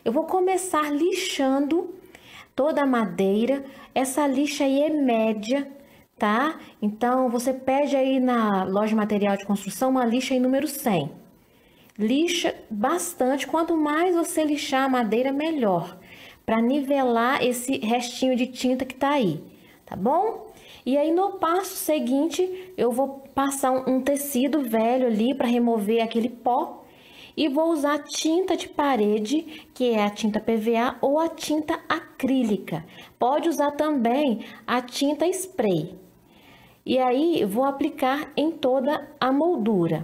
Eu vou começar lixando toda a madeira. Essa lixa aí é média, tá? Então, você pede aí na loja de material de construção uma lixa aí número 100. Lixa bastante, quanto mais você lixar a madeira, melhor, para nivelar esse restinho de tinta que tá aí, tá bom? E aí no passo seguinte, eu vou passar um tecido velho ali para remover aquele pó e vou usar tinta de parede, que é a tinta PVA ou a tinta acrílica. Pode usar também a tinta spray. E aí vou aplicar em toda a moldura.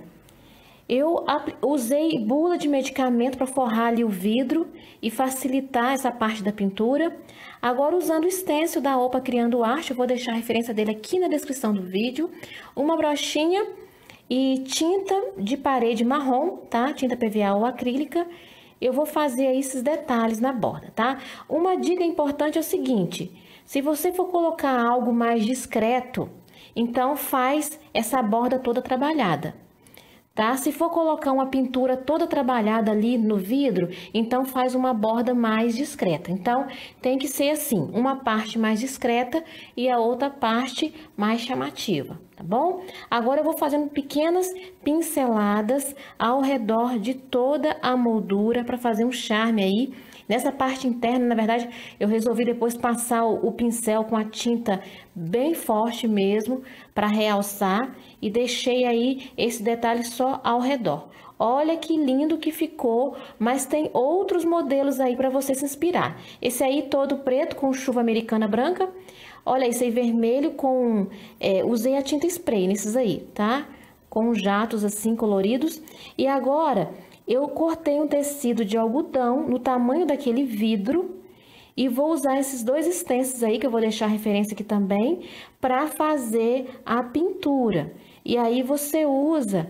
Eu usei bula de medicamento para forrar ali o vidro e facilitar essa parte da pintura. Agora, usando o stencil da Opa Criando Arte, eu vou deixar a referência dele aqui na descrição do vídeo. Uma brochinha e tinta de parede marrom, tá? Tinta PVA ou acrílica. Eu vou fazer aí esses detalhes na borda, tá? Uma dica importante é o seguinte: se você for colocar algo mais discreto, então faz essa borda toda trabalhada. Tá? Se for colocar uma pintura toda trabalhada ali no vidro, então faz uma borda mais discreta. Então, tem que ser assim, uma parte mais discreta e a outra parte mais chamativa, tá bom? Agora eu vou fazendo pequenas pinceladas ao redor de toda a moldura para fazer um charme aí. Nessa parte interna, na verdade, eu resolvi depois passar o pincel com a tinta bem forte mesmo para realçar e deixei aí esse detalhe só ao redor. Olha que lindo que ficou, mas tem outros modelos aí para você se inspirar. Esse aí todo preto com chuva americana branca. Olha esse aí vermelho com... usei a tinta spray nesses aí, tá? Com jatos assim coloridos. E agora... eu cortei um tecido de algodão no tamanho daquele vidro e vou usar esses dois stencils aí, que eu vou deixar a referência aqui também, para fazer a pintura. E aí você usa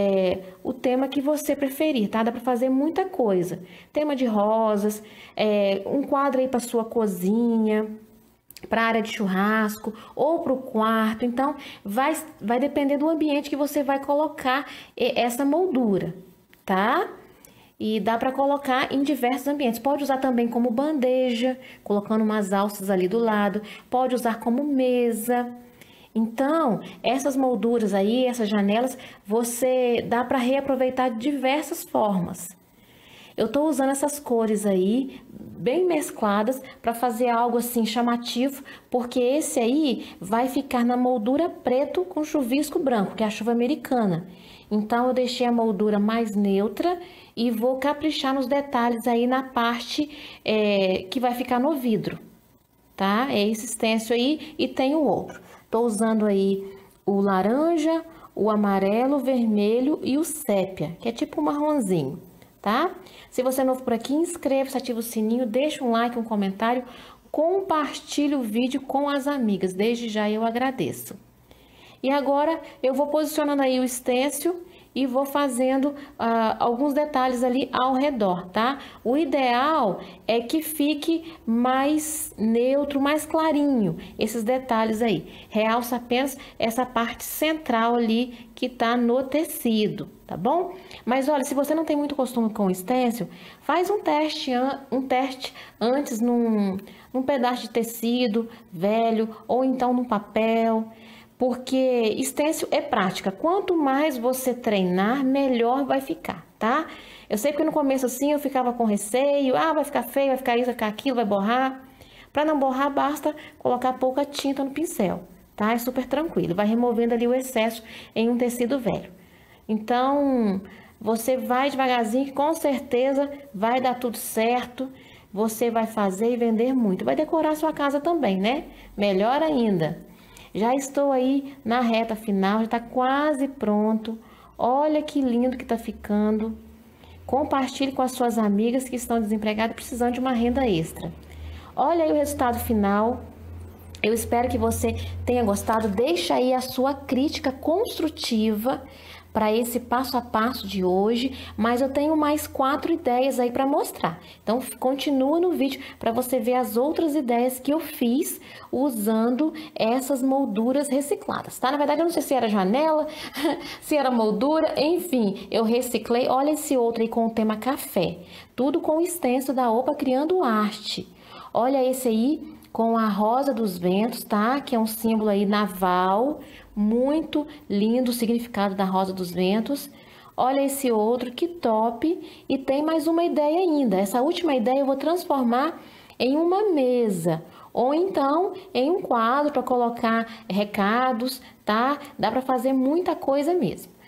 o tema que você preferir, tá? Dá para fazer muita coisa. Tema de rosas, um quadro aí para sua cozinha, para a área de churrasco ou para o quarto. Então, vai depender do ambiente que você vai colocar essa moldura, tá? E dá para colocar em diversos ambientes. Pode usar também como bandeja, colocando umas alças ali do lado. Pode usar como mesa. Então, essas molduras aí, essas janelas, você dá para reaproveitar de diversas formas. Eu tô usando essas cores aí, bem mescladas, para fazer algo assim chamativo, porque esse aí vai ficar na moldura preto com chuvisco branco, que é a chuva americana. Então, eu deixei a moldura mais neutra e vou caprichar nos detalhes aí na parte que vai ficar no vidro, tá? É esse stencil aí e tem o outro. Tô usando aí o laranja, o amarelo, o vermelho e o sépia, que é tipo um marronzinho, tá? Se você é novo por aqui, inscreva-se, ativa o sininho, deixa um like, um comentário, compartilhe o vídeo com as amigas. Desde já eu agradeço. E agora eu vou posicionando aí o stencil e vou fazendo alguns detalhes ali ao redor, tá? O ideal é que fique mais neutro, mais clarinho, esses detalhes aí. Realça apenas essa parte central ali que tá no tecido, tá bom? Mas olha, se você não tem muito costume com o stencil, faz um teste antes num pedaço de tecido velho ou então num papel. Porque stencil é prática. Quanto mais você treinar, melhor vai ficar, tá? Eu sei que no começo assim eu ficava com receio. Ah, vai ficar feio, vai ficar isso, vai ficar aquilo, vai borrar. Para não borrar, basta colocar pouca tinta no pincel, tá? É super tranquilo. Vai removendo ali o excesso em um tecido velho. Então, você vai devagarzinho que com certeza vai dar tudo certo. Você vai fazer e vender muito. Vai decorar sua casa também, né? Melhor ainda. Já estou aí na reta final, já está quase pronto. Olha que lindo que está ficando. Compartilhe com as suas amigas que estão desempregadas precisando de uma renda extra. Olha aí o resultado final. Eu espero que você tenha gostado. Deixa aí a sua crítica construtiva para esse passo a passo de hoje, mas eu tenho mais 4 ideias aí para mostrar. Então, continua no vídeo para você ver as outras ideias que eu fiz usando essas molduras recicladas, tá? Na verdade, eu não sei se era janela, se era moldura, enfim, eu reciclei. Olha esse outro aí com o tema café, tudo com o extenso da OPA Criando Arte. Olha esse aí com a rosa dos ventos, tá? Que é um símbolo aí naval, muito lindo o significado da rosa dos ventos. Olha esse outro, que top! E tem mais uma ideia ainda. Essa última ideia eu vou transformar em uma mesa, ou então em um quadro para colocar recados, tá? Dá para fazer muita coisa mesmo.